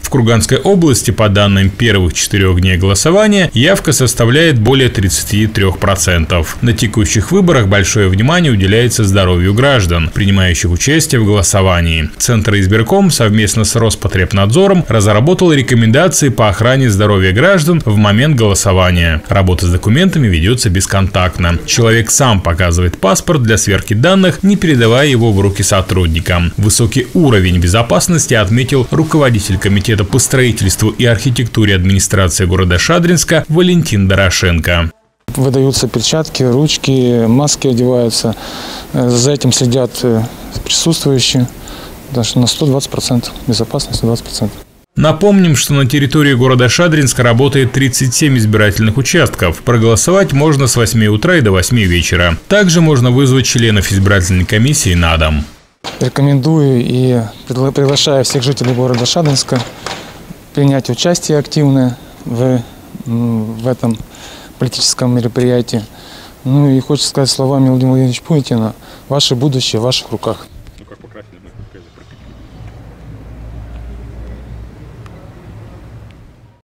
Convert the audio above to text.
В Курганской области, по данным первых 4 дней голосования, явка составляет более 33%. На текущих выборах большое внимание уделяется здоровью граждан, принимающих участие в голосовании. Центр избирком совместно с Роспотребнадзором разработал рекомендации по охране здоровья граждан в момент голосования. Работа с документами ведется бесконтактно. Человек сам показывает паспорт для сверки данных, не передавая его в руки сотрудникам. Высокий уровень безопасности отметил руководитель комитета по строительству и архитектуре администрации города Шадринска Валентин Дорошенко. Выдаются перчатки, ручки, маски одеваются. За этим следят присутствующие. Даже на 120%. Безопасность 120%. Напомним, что на территории города Шадринска работает 37 избирательных участков. Проголосовать можно с 8 утра и до 8 вечера. Также можно вызвать членов избирательной комиссии на дом. Рекомендую и приглашаю всех жителей города Шадринска принять участие активное в этом политическом мероприятии. Ну и хочется сказать словами Владимира Владимировича Путина: ваше будущее в ваших руках.